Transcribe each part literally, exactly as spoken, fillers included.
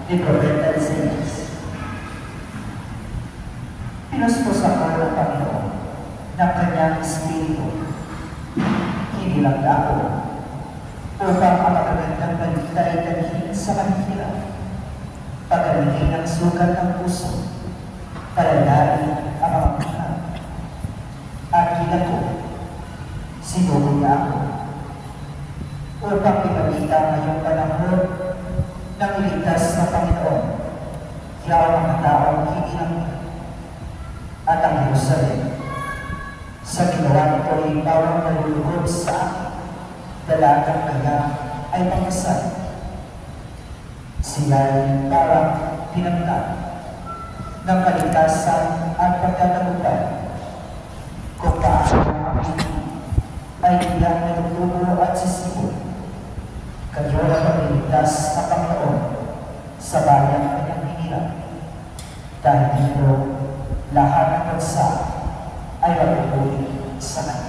ni Propeta Isaías. Pinuspusan ko ng Panginoon ng kanyang Espiritu, hindi lang ako, upang ang magagandang balita ay dalhin sa kanila, pagalinhin ang sugat ng puso, palalarin ang mga buhay. At ko, sinugo niya ako, upang ibalita ngayong panahon ng ligtas na Panginoon, yaw ang mga taong hindi lang at ang Jerusalem. Sa ginawa nito ay bawang naluluhod sa akin, dalagang kaya ay pangasal. Sila ay parang pinagtan ng kaligtasan at pagkatagutan, kung paano ang hindi ay bilang nagtubo at sisibo. Kayo na pagliligtas na Panginoon sa bayang kanyang hinirap. Dahil dito, lahat ng bansa ay magpupuli sa kanya.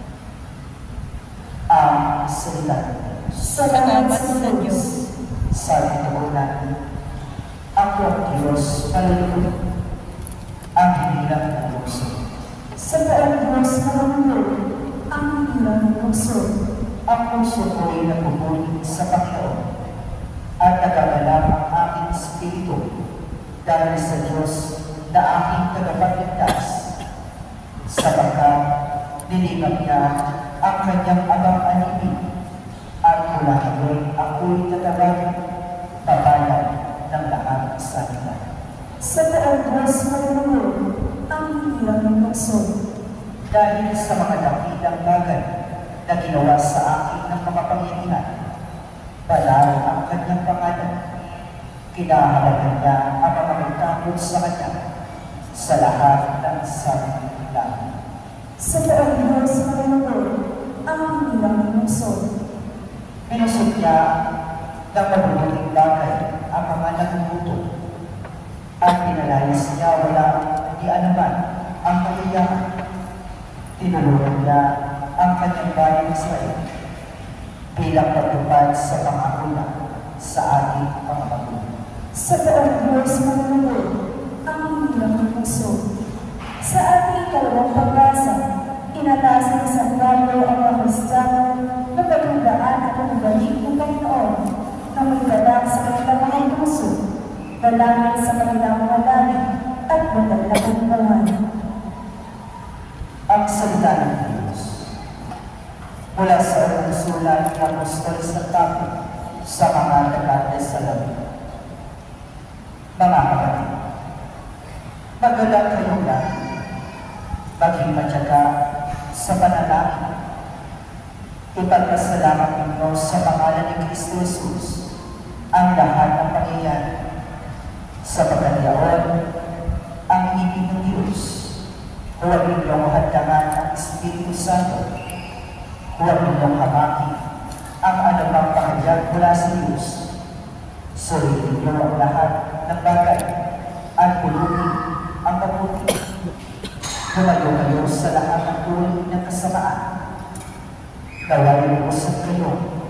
Ang salita ng Diyos. Salamat sa Diyos. Sabi ko natin, ako ang Diyos, paluluhin ang hinirap ng lungsod. Sa taong Diyos na mamulog, ang hinirap ng lungsod. Ang lungsod ko ay napupuli sa Panginoon at nagagalak ang aking espiritu dahil sa Diyos na aking tagapagligtas, sapagkat nilipat niya ang kanyang abang-alibig at mula ngayon ako'y tatawagin babayan ng lahat sa kanila. Sa taong Diyos na mamulog, ang hinirap ng lungsod. Dahil sa mga dakilang bagay na ginawa sa akin ng mga pangyayari, banal ang kanyang pangalan. Kinahalagan niya ang mga magtakot sa kanya sa lahat ng sarili lang. Sa taong Diyos na mamulog, ang hinirap ng lungsod. Pinusog niya ng mabubuting bagay ang mga nagugutom at pinalayas niya wala di anuman ang kayayaman. Tinulungan niya ang kanyang bayan Israel bilang pagtupad sa pangakuna sa ating mga magulang. Sa taong Diyos na mamulog, ang hinirap ng lungsod. Sa ating ikalawang pagbasa, inatasan sa Pablo ang mga Kristiyano na paghandaan at pagbalik ng Panginoon na magdala sa kanilang mga puso, dalangin sa kanilang mga langit at magdalakong buhay. Ang salita ng Diyos mula sa unang sulat ni Apostol Santiago sa mga taga-Tesalonica. Mga kapatid, magalang kayong lahat, maging matyaga sa panalangin. Ipagpasalamat ninyo sa pangalan ni Kristo Jesus ang lahat ng pangyayari. Sa pagkaliaon, ang ibig ng Diyos, huwag ninyong hadlangan ang Espiritu Santo. Huwag ninyong hamaki ang anumang pahayag mula sa Diyos. Suriin niyo ang lahat ng bagay at pulutin ang mabuti. Lumayo kayo sa lahat ng uri ng kasamaan. Gawin mo sa kayo.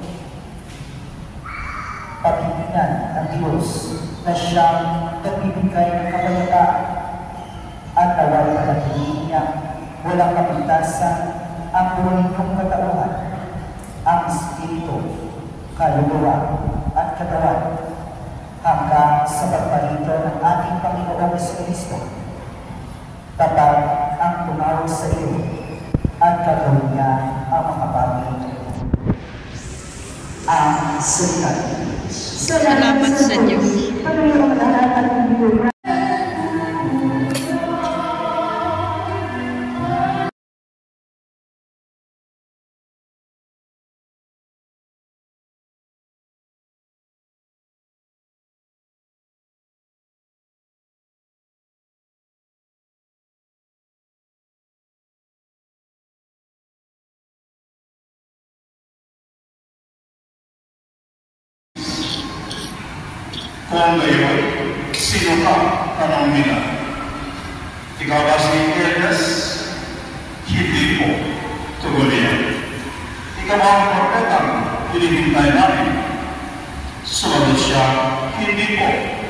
Pagpipignan ng Diyos na siyang nagbibigay ng kapayapaan at naway panatilihin niya walang kapintasan ang buhay niyong katauhan, ang Espiritu, kaluluwa at katawan hanggang sa pagpalito ng ating Panginoong Kristo. Kapag ang tumawag sa iyo at gagawin niya ang mga bagay ang salita ng Diyos. Salamat sa Diyos. Pagayong lahat at ang Kung ngayon, sino ka tanong nila? Ikaw ba si Ernest? Hindi po. Tugon niya. Ikaw ba ang propetang hinihintay namin? Sumagot siya, hindi po.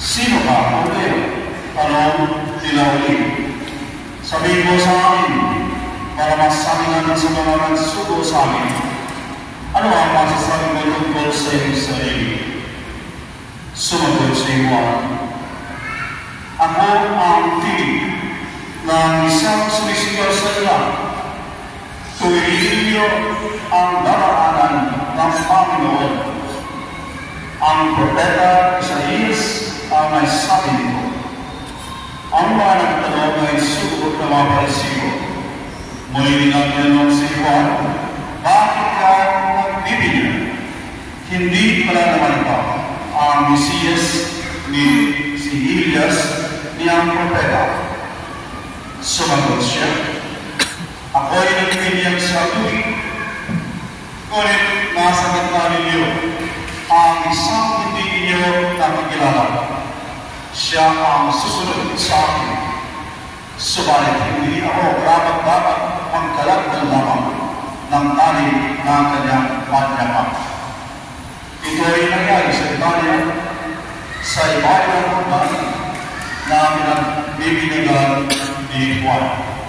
Sino ka, Lord? Anong tinawin? Sabihin mo sa amin, para masamingan sa mga nagsugo sa amin. Ano ang masasabi mo tungkol sa iyong sarili? Sumagot si Juan, ako ang tinig ng isang sumisigaw sa ilang. Tuwiriin niyo ang daraanan ng Panginoon. Ang propeta Isaías ang may sabi nito. Ang mga nagtanong ay sugot na mga parisigo. Muli nagtanong si Juan, bakit ka nagbibigyan? Hindi pala naman ito ang Mesiyas ni si Elias ni ang propeta. Sumagot siya, ako'y nagbibigyan sa tubig. Ngunit nasa gitna ninyo ang isang hindi ninyo nakikilala. Siya ang susunod sa akin. Subalit hindi ako dapat-dapat magkalat ng lamang ng tali ng kanyang panyapak. Ito ay nangyari sa Italia sa ibahay ng pagbahay na pinagbibinigan ni Juan.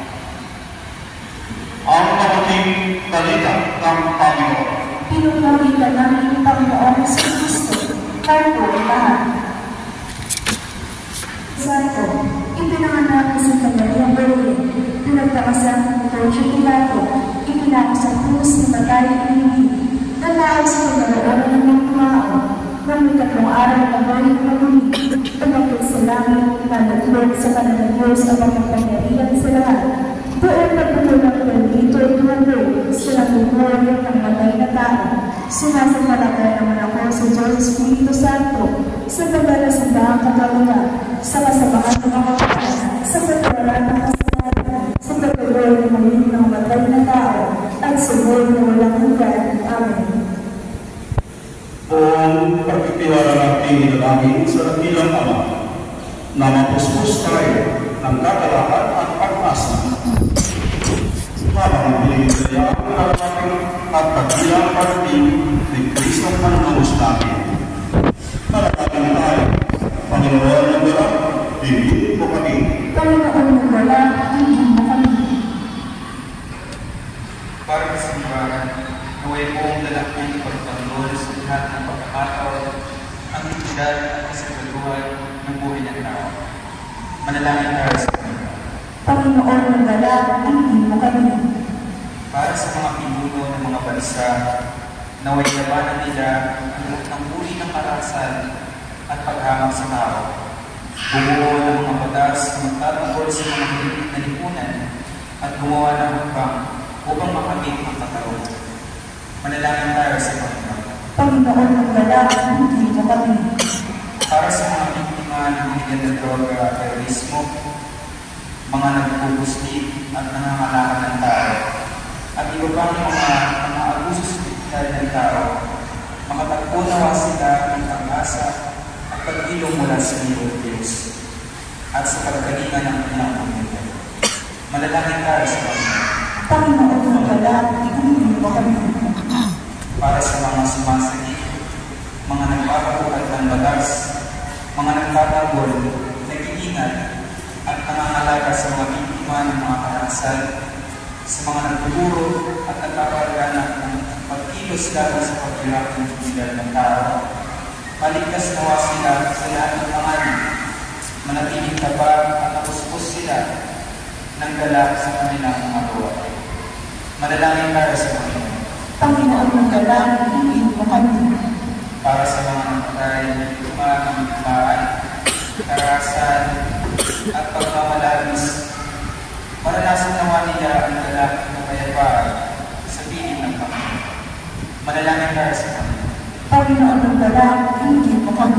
Ang mabuting balita ng Panginoon. Pinupuritan namin ang Panginoon sa Kristo, tayo po lahat. Santo, ipinanganak sa kanyang Berlin, pinagtakasan ng Poncio Pilato, ipinako sa krus ni Matay Pinili, nalaos sa pagkakaroon ng mga tumao, ng ikatlong araw na balik na muli, tumakit sa langit, panaglog sa kanan ng Diyos ang makapangyarihan sa lahat. Doon pagputulang ng dito ay tumandog sa nagmumulong ng matay na tao. Sumasamalakay naman ako sa Diyos Espiritu Santo, sa bagala sa bahang katawala, sa kasabahan ng mga kapatid, sa pagkawalan ng kasalanan, sa pagkawalan ng muli ng matay na tao, at sa buhay na walang hanggan. Amen. Ang pagtitiwala natin namin sa dakilang Ama, na mapuspos tayo ng kagalakan at pag-asa. Habang pinigilaya ang ating at dakilang parating ni Kristo ang manunus namin. Malalagin tayo, Panginoon ng Dala, bibigyan mo kami. Panginoon ng Dala, bibigyan mo kami. Para sa simbahan, naway pong dalakong pagtanggol sa lahat ng pagkakataon, ang dignidad at kasalukuhan ng buhay ng tao. Manalangin tayo sa Panginoon. Panginoon ng Dala, bibigyan mo kami. Para sa mga pinuno ng mga bansa, naway labanan nila ang lahat ng uri ng karahasan at paghamak sa tao. Bumuo ng mga batas na magtatanggol sa mga higit na lipunan at gumawa ng hakbang upang makamit ang katarungan. Manalangin tayo sa Panginoon. Panginoon ng Dala, bibigyan mo kami. Para sa mga biktima ng iligan ng droga at terorismo, mga nagpupuslit at nangangalakan ng tao, at iba pang mga mga abuso sa dignidad ng tao, makatagpo nawa sila ng pag-asa at pag-ilong mula sa libong Diyos at sa pagkalinga ng kanilang pamilya. Manalangin tayo sa Panginoon. Panginoon ng Dala, bibigyan mo kami. Para sa mga sumasakit, mga nagpapabuhat ng batas, mga nagpapabuhat, nag-iingat, at nangangalaga sa mga biktima ng mga karahasan, sa mga nagtuturo at nagpapalaganap ng pagkilos laban sa paghirap ng dignidad ng tao. Maligtas nawa sila sa lahat ng pangalan, manatiling tapat at napuspos sila ng galak sa kanilang mga buhay. Manalangin tayo sa Panginoon. Panginoon ng Dala, bibigyan mo kami. Para sa mga namatay na biktima ng bigmaan, karahasan, at pagmamalabis, maranasan nawa nila ang galak na kapayapaan sa piling ng Panginoon. Manalangin tayo sa Panginoon. Panginoon ng Dala, bibigyan mo kami.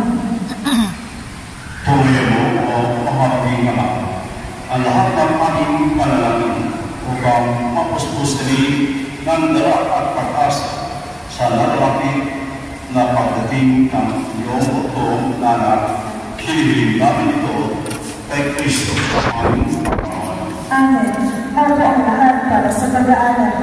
Tuloy mo o makamaging Ama ang lahat ng aming panalangin upang mapuspos kami ng dala at pag-asa sa nalalapit na pagdating ng iyong butong na nakikilig namin ito kay Kristo aming Panginoon. Amen. Ako ang lahat para sa pag-aaral.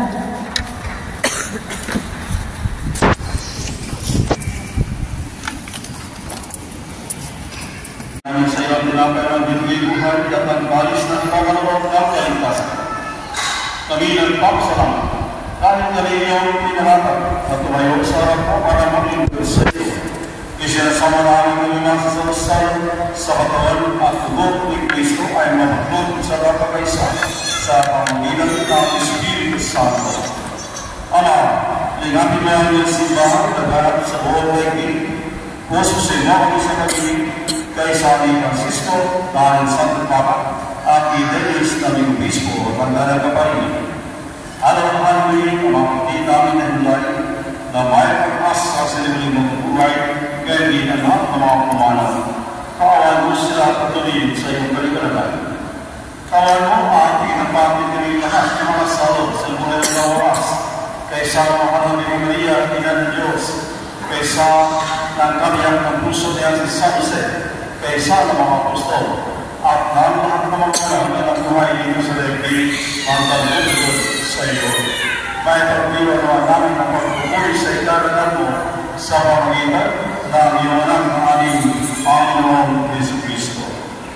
Namin sa iyo ang tinapay ng binigay buhay at ang balis ng pagkaloob ng kaligtasan. Kami nagpapasalamat dahil kaninyong pinahatag at tumayo sa harap mo para maglingkod sa iyo. Isinasama namin ng inasa sa dasal sa katawan at tugog ni Kristo ay mabuklod sa kapakaisa sa pamamagitan ng Espiritu Santo. Ama, lingapin mo ang iyong simbahan na garap sa buong daigdig. Pususin mo kami sa pag-ibig kay San Francisco, dahil Santo Papa, at i-Denis na rin Obispo at ang Dalagaparin. Alaw-alaw rin ang mga kapatid namin na hulay na may pag-asa sa limuling magbuhay kaya hindi na lahat ng mga pumanaw. Kawan mo sila patuloy sa iyong kaligalagan. Kawan mo at inapatid lahat ng mga salot sa mula ng oras kaysa mga ni Maria at Ina ng Diyos, kaysa ng kamiyang ng puso niya si San Jose, kaysa ng mga apostol, at ng lahat ng mga kanya ng buhay ninyo sa daigdig ang talunod sa iyo. May pagdiwa naman namin ang pagpupuri sa itaranan mo sa pamagitan ng iyong anak na aming Panginoong Jesucristo.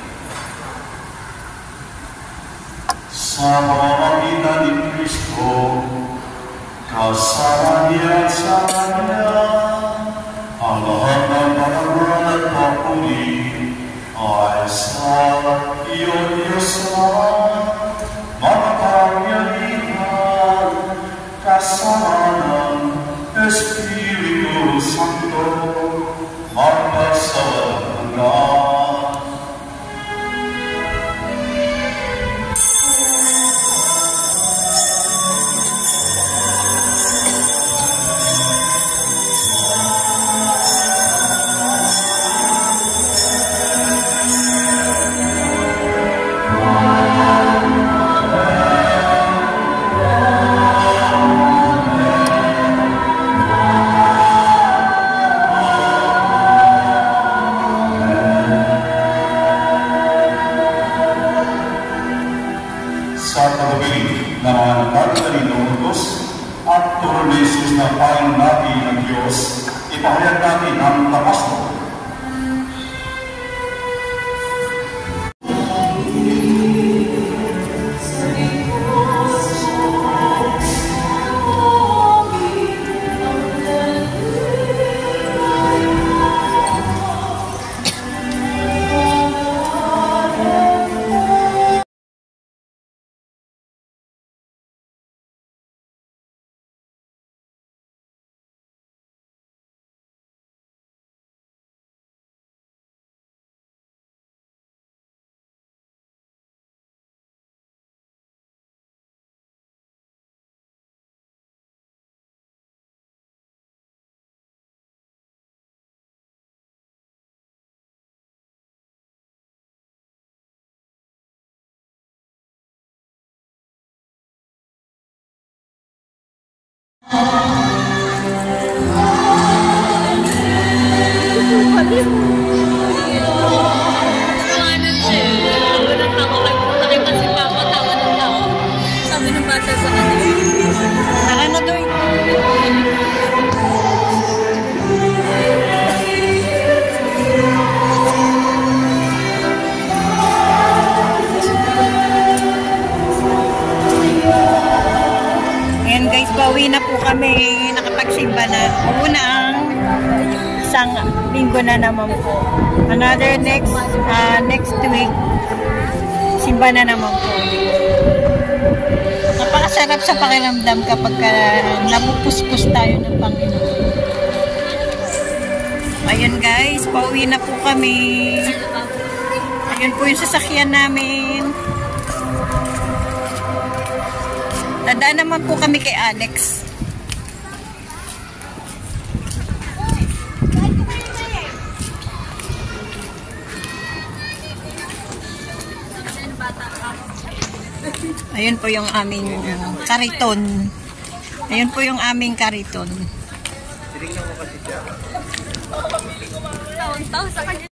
Sa pamamagitan ni Kristo, kasama niya at sa Kanya, ang lahat ng panahon at papuli ay sa iyo, Diyos Ama, makapangyarihan, kasama ng Espiritu Santo, magpasawalang hanggan. Na payo natin ng Diyos, ipahayag natin ang tapas mo. Pauwi na po kami, nakapagsimba na. Una ang isang linggo na naman po. Another next uh, next week, simba na naman po. Napakasarap sa pakiramdam kapag uh, napupuspos tayo ng Panginoon. Ayun guys, pauwi na po kami. Ayun po yung sasakyan namin. Dadaan naman po kami kay Alex. Ayun po yung aming uh, kariton. Ayun po yung aming kariton. Taon-taon sa kanya.